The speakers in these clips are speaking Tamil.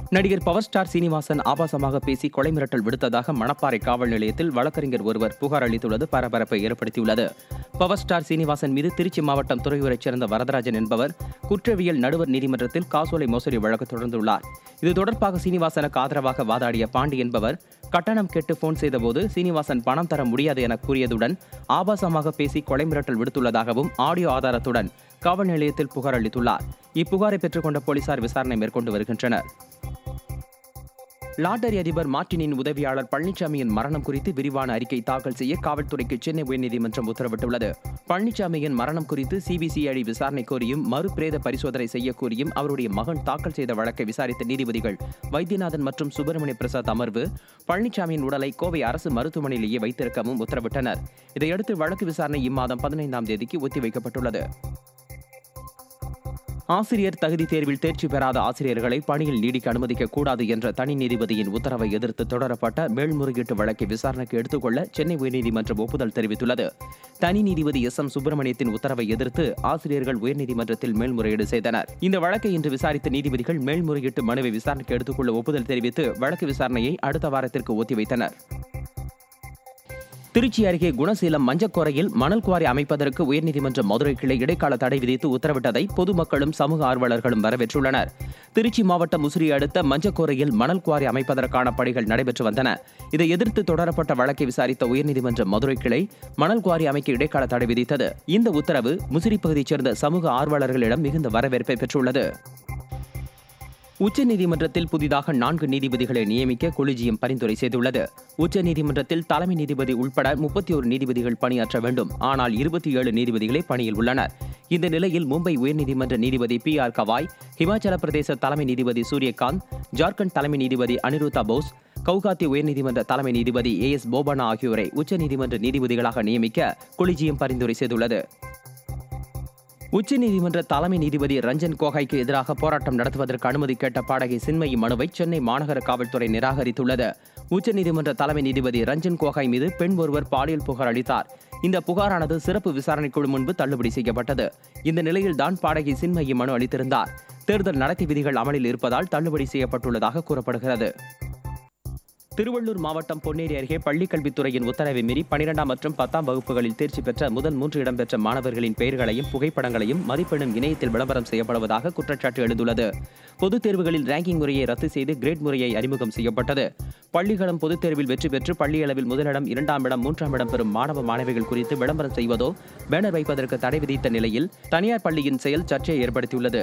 நடிகர் பவர் ஸ்டார் சீனிவாசன் ஆபாசமாக பேசி கொலை மிரட்டல் விடுத்ததாக மணப்பாறை காவல் நிலையத்தில் வழக்கறிஞர் ஒருவர் புகார் அளித்துள்ளது பரபரப்பை ஏற்படுத்தியுள்ளது. பவர் ஸ்டார் சீனிவாசன் மீது திருச்சி மாவட்டம் துறையூரைச் சேர்ந்த வரதராஜன் என்பவர் குற்றவியல் நடுவர் நீதிமன்றத்தில் காசோலை மோசடி வழக்கு தொடர்ந்துள்ளார். இது தொடர்பாக சீனிவாசனுக்கு ஆதரவாக வாதாடிய பாண்டி என்பவர் கட்டணம் கேட்டு போன் செய்தபோது சீனிவாசன் பணம் தர முடியாது என கூறியதுடன் ஆபாசமாக பேசி கொலை மிரட்டல் விடுத்துள்ளதாகவும் ஆடியோ ஆதாரத்துடன் காவல் நிலையத்தில் புகார் அளித்துள்ளார். இப்புகாரை பெற்றுக்கொண்ட போலீசார் விசாரணை மேற்கொண்டு வருகின்றனர். லாட்டரி அதிபர் மார்டினின் உதவியாளர் பழனிசாமியின் மரணம் குறித்து விரிவான அறிக்கை தாக்கல் செய்ய காவல்துறைக்கு சென்னை உயர்நீதிமன்றம் உத்தரவிட்டுள்ளது. பழனிசாமியின் மரணம் குறித்து சிபிசிஐடி விசாரணை கோரியும் மறுபிரேத பரிசோதனை செய்ய கோரியும் அவருடைய மகன் தாக்கல் செய்த வழக்கை விசாரித்த நீதிபதிகள் வைத்தியநாதன் மற்றும் சுப்பிரமணிய பிரசாத் அமர்வு பழனிசாமியின் உடலை கோவை அரசு மருத்துவமனையிலேயே வைத்திருக்கவும் உத்தரவிட்டனர். இதையடுத்து வழக்கு விசாரணை இம்மாதம் 15ஆம் தேதிக்கு ஒத்திவைக்கப்பட்டுள்ளது. ஆசிரியர் தகுதி தேர்வில் தேர்ச்சி பெறாத ஆசிரியர்களை பணியில் நீடிக்க அனுமதிக்க கூடாது என்ற தனி நீதிபதியின் உத்தரவை எதிர்த்து தொடரப்பட்ட மேல்முறையீட்டு வழக்கை விசாரணைக்கு எடுத்துக்கொள்ள சென்னை உயர்நீதிமன்றம் ஒப்புதல் தெரிவித்துள்ளது. தனி நீதிபதி எஸ்.எம். சுப்பிரமணியத்தின் உத்தரவை எதிர்த்து ஆசிரியர்கள் உயர்நீதிமன்றத்தில் மேல்முறையீடு செய்தனர். இந்த வழக்கை இன்று விசாரித்த நீதிபதிகள் மேல்முறையீட்டு மனுவை விசாரணைக்கு எடுத்துக்கொள்ள ஒப்புதல் தெரிவித்து வழக்கு விசாரணையை அடுத்த வாரத்திற்கு ஒத்திவைத்தனர். திருச்சி அருகே குணசீலம் மஞ்சக்கோரையில் மணல் குவாரி அமைப்பதற்கு உயர்நீதிமன்ற மதுரை கிளை இடைக்கால தடை விதித்து உத்தரவிட்டதை பொதுமக்களும் சமூக ஆர்வலர்களும் வரவேற்றுள்ளனர். திருச்சி மாவட்டம் முசிறி அடுத்த மஞ்சக்கோரையில் மணல் குவாரி அமைப்பதற்கான பணிகள் நடைபெற்று வந்தன. இதை எதிர்த்து தொடரப்பட்ட வழக்கை விசாரித்த உயர்நீதிமன்ற மதுரை கிளை மணல் குவாரி அமைக்க இடைக்கால தடை விதித்தது. இந்த உத்தரவு முசிறி பகுதியைச் சேர்ந்த சமூக ஆர்வலர்களிடம் மிகுந்த வரவேற்பை பெற்றுள்ளது. உச்சநீதிமன்றத்தில் புதிதாக 4 நீதிபதிகளை நியமிக்க கொலிஜியம் பரிந்துரை செய்துள்ளது. உச்சநீதிமன்றத்தில் தலைமை நீதிபதி உட்பட 31 நீதிபதிகள் பணியாற்ற வேண்டும். ஆனால் 27 நீதிபதிகளே பணியில் உள்ளனர். இந்த நிலையில் மும்பை உயர்நீதிமன்ற நீதிபதி PR கவாய், ஹிமாச்சல பிரதேச தலைமை நீதிபதி சூரியகாந்த், ஜார்க்கண்ட் தலைமை நீதிபதி அனிருத்தா போஸ், கவுகாத்தி உயர்நீதிமன்ற தலைமை நீதிபதி AS போபண்ணா ஆகியோரை உச்சநீதிமன்ற நீதிபதிகளாக நியமிக்க கொலிஜியம் பரிந்துரை செய்துள்ளது. உச்சநீதிமன்ற தலைமை நீதிபதி ரஞ்சன் கோகாய்க்கு எதிராக போராட்டம் நடத்துவதற்கு அனுமதி கேட்ட பாடகி சின்மயி மனுவை சென்னை மாநகர காவல்துறை நிராகரித்துள்ளது. உச்சநீதிமன்ற தலைமை நீதிபதி ரஞ்சன் கோகாய் மீது பெண் ஒருவர் பாலியல் புகார் அளித்தார். இந்த புகாரானது சிறப்பு விசாரணை குழு முன்பு தள்ளுபடி செய்யப்பட்டது. இந்த நிலையில்தான் பாடகி சின்மயி மனு அளித்திருந்தார். தேர்தல் நடத்தை விதிகள் அமலில் இருப்பதால் தள்ளுபடி செய்யப்பட்டுள்ளதாக கூறப்படுகிறது. திருவள்ளூர் மாவட்டம் பொன்னேரி அருகே பள்ளிக்கல்வித்துறையின் உத்தரவை மீறி 12ஆம் மற்றும் 10ஆம் வகுப்புகளில் தேர்ச்சி பெற்ற முதல் 3 இடம்பெற்ற மாணவர்களின் பெயர்களையும் புகைப்படங்களையும் மதிப்பெண்ணும் இணையத்தில் விளம்பரம் செய்யப்படுவதாக குற்றச்சாட்டு எழுந்துள்ளது. பொதுத் தேர்வுகளில் ரேங்கிங் முறையை ரத்து செய்து கிரேட் முறையை அறிமுகம் செய்யப்பட்டது. பள்ளிகளும் பொதுத் தேர்வில் வெற்றி பெற்று பள்ளி அளவில் முதலிடம், 2ஆம் இடம், 3ஆம் இடம் பெறும் மாணவ மாணவிகள் குறித்து விளம்பரம் செய்வதோ பேனர் வைப்பதற்கு தடை விதித்த நிலையில் தனியார் பள்ளியின் செயல் சர்ச்சையை ஏற்படுத்தியுள்ளது.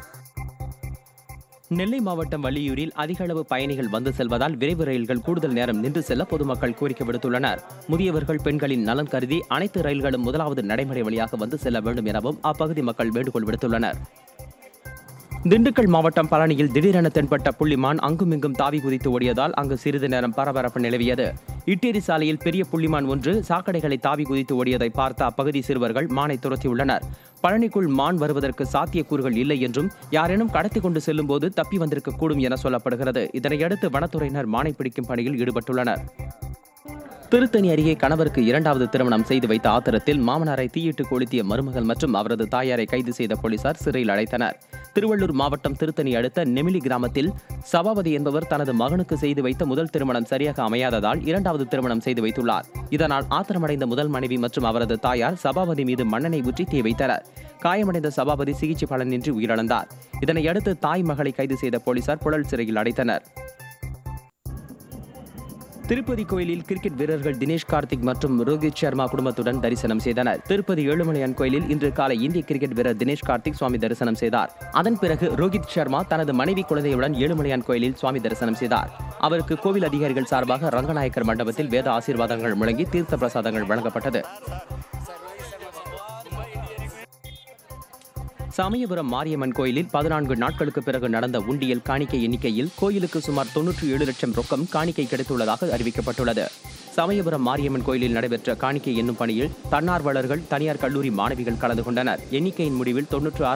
நெல்லை மாவட்டம் வள்ளியூரில் அதிக அளவு பயணிகள் வந்து செல்வதால் விரைவு ரயில்கள் கூடுதல் நேரம் நின்று செல்ல பொதுமக்கள் கோரிக்கை விடுத்துள்ளனர். முதியவர்கள், பெண்களின் நலன் கருதி அனைத்து ரயில்களும் முதலாவது நடைமுறை வழியாக வந்து செல்ல வேண்டும் எனவும் அப்பகுதி மக்கள் வேண்டுகோள் விடுத்துள்ளனர். திண்டுக்கல் மாவட்டம் பழனியில் திடீரென தென்பட்ட புள்ளிமான் அங்குமிங்கும் தாவி குதித்து ஓடியதால் அங்கு சிறிது நேரம் பரபரப்பு நிலவியது. இட்டேரி சாலையில் பெரிய புள்ளிமான் ஒன்று சாக்கடைகளை தாவி குதித்து ஓடியதை பார்த்த அப்பகுதி சிறுவர்கள் மானை துரத்தியுள்ளனர். பழனிக்குள் மான் வருவதற்கு சாத்தியக்கூறுகள் இல்லை என்றும் யாரேனும் கடத்தி கொண்டு செல்லும் போது தப்பி வந்திருக்கக்கூடும் என சொல்லப்படுகிறது. இதனையடுத்து வனத்துறையினர் மானை பிடிக்கும் பணியில் ஈடுபட்டுள்ளனர். திருத்தணி அருகே கணவருக்கு 2வது திருமணம் செய்து வைத்த ஆத்திரத்தில் மாமனாரை தீயிட்டு கொளுத்திய மருமகள் மற்றும் அவரது தாயாரை கைது செய்த போலீசார் சிறையில் அடைத்தனர். திருவள்ளூர் மாவட்டம் திருத்தணி அடுத்த நெமிலி கிராமத்தில் சபாபதி என்பவர் தனது மகனுக்கு செய்து வைத்த முதல் திருமணம் சரியாக அமையாததால் 2வது திருமணம் செய்து வைத்துள்ளார். இதனால் ஆத்திரமடைந்த முதல் மனைவி மற்றும் அவரது தாயார் சபாபதி மீது மண்ணெண்ணெய் ஊற்றி தீ வைத்தனர். காயமடைந்த சபாபதி சிகிச்சை பலனின்றி உயிரிழந்தார். இதனையடுத்து தாய் மகளை கைது செய்த போலீசார் புழல் சிறையில் அடைத்தனர். திருப்பதி கோயிலில் கிரிக்கெட் வீரர்கள் தினேஷ் கார்த்திக் மற்றும் ரோஹித் சர்மா குடும்பத்துடன் தரிசனம் செய்தனர். திருப்பதி ஏழுமலையான் கோயிலில் இன்று காலை இந்திய கிரிக்கெட் வீரர் தினேஷ் கார்த்திக் சுவாமி தரிசனம் செய்தார். அதன் பிறகு ரோஹித் சர்மா தனது மனைவி குழந்தையுடன் ஏழுமலையான் கோயிலில் சுவாமி தரிசனம் செய்தார். அவருக்கு கோவில் அதிகாரிகள் சார்பாக ரங்கநாயக்கர் மண்டபத்தில் வேத ஆசீர்வாதங்கள் முழங்கி தீர்த்த பிரசாதங்கள் வழங்கப்பட்டது. சமயபுரம் மாரியம்மன் கோயிலில் 14 நாட்களுக்கு பிறகு நடந்த உண்டியல் காணிக்கை எண்ணிக்கையில் கோயிலுக்கு சுமார் 97 லட்சம் ரொக்கம் காணிக்கை கிடைத்துள்ளதாக அறிவிக்கப்பட்டுள்ளது. சமயபுரம் மாரியம்மன் கோயிலில் நடைபெற்ற காணிக்கை எண்ணும் பணியில் தன்னார்வலர்கள், தனியார் கல்லூரி மாணவிகள் கலந்து கொண்டனர். எண்ணிக்கையின் முடிவில்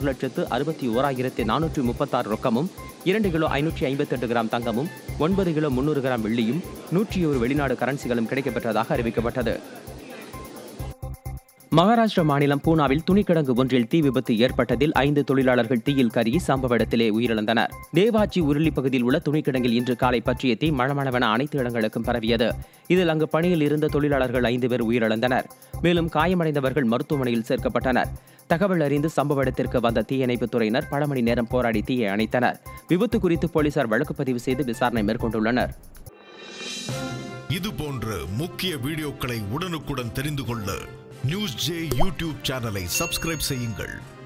96,61,436 ரொக்கமும், 2 கிலோ 558 கிராம் தங்கமும், 9 கிலோ 300 கிராம் வெள்ளியும், 101 வெளிநாடு கரன்சிகளும் கிடைக்கப்பெற்றதாக அறிவிக்கப்பட்டது. மகாராஷ்டிரா மாநிலம் பூனாவில் துணிக்கிடங்கு ஒன்றில் தீ விபத்து ஏற்பட்டதில் 5 தொழிலாளர்கள் தீயில் கருகி சம்பவ இடத்திலே உயிரிழந்தனர். தேவாச்சி உருளி பகுதியில் உள்ள துணிக்கிடங்கில் இன்று காலை பற்றிய தீ மளமளவென அனைத்து இடங்களுக்கும் பரவியது. இதில் அங்கு பணியில் இருந்த தொழிலாளர்கள் 5 பேர் உயிரிழந்தனர். மேலும் காயமடைந்தவர்கள் மருத்துவமனையில் சேர்க்கப்பட்டனர். தகவல் அறிந்து சம்பவ இடத்திற்கு வந்த தீயணைப்புத் துறையினர் பல மணி நேரம் போராடி தீயை அணைத்தனர். விபத்து குறித்து போலீசார் வழக்கு பதிவு செய்து விசாரணை மேற்கொண்டுள்ளனர். இது போன்ற முக்கிய வீடியோக்களை உடனுக்குடன் தெரிந்து கொள்ள நியூஸ் ஜே யூடியூப் சேனலை சப்ஸ்கிரைப் செய்யுங்கள்.